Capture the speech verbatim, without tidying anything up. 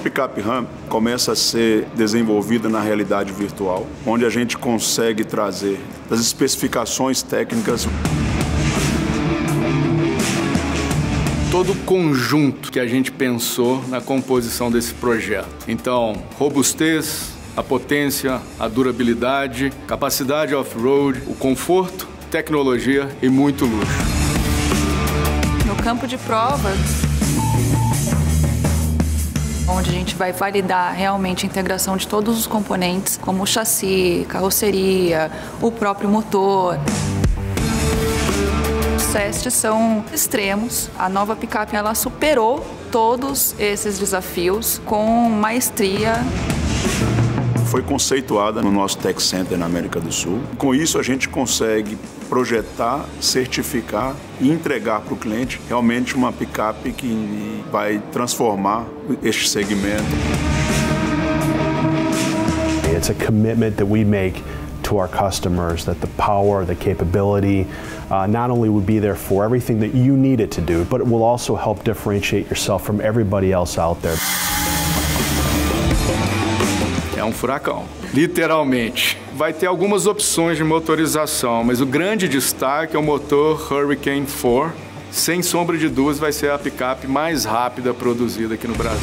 picape Ram começa a ser desenvolvida na realidade virtual, onde a gente consegue trazer as especificações técnicas. Todo o conjunto que a gente pensou na composição desse projeto. Então, robustez, a potência, a durabilidade, capacidade off-road, o conforto, tecnologia e muito luxo. No campo de provas, onde a gente vai validar realmente a integração de todos os componentes, como o chassi, carroceria, o próprio motor. Os testes são extremos. A nova picape ela superou todos esses desafios com maestria. Foi conceituada no nosso Tech Center na América do Sul. Com isso, a gente consegue projetar, certificar e entregar para o cliente realmente uma picape que vai transformar este segmento. It's a commitment that we make to our customers that the power, the capability, uh, not only would be there for everything that you need it to do, but it will also help differentiate yourself from everybody else out there. É um furacão, literalmente. Vai ter algumas opções de motorização, mas o grande destaque é o motor Hurricane quatro. Sem sombra de dúvidas, vai ser a picape mais rápida produzida aqui no Brasil.